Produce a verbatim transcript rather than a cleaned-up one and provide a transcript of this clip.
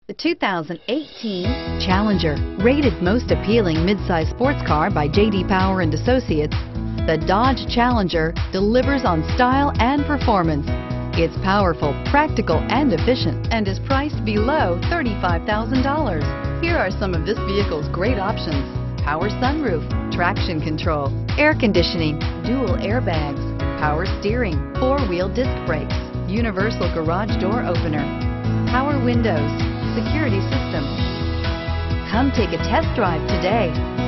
The two thousand eighteen Challenger, rated most appealing midsize sports car by J D Power and Associates, the Dodge Challenger delivers on style and performance. It's powerful, practical, and efficient, and is priced below thirty-five thousand dollars. Here are some of this vehicle's great options: power sunroof, traction control, air conditioning, dual airbags, power steering, four-wheel disc brakes, universal garage door opener, power windows, security system. Come take a test drive today.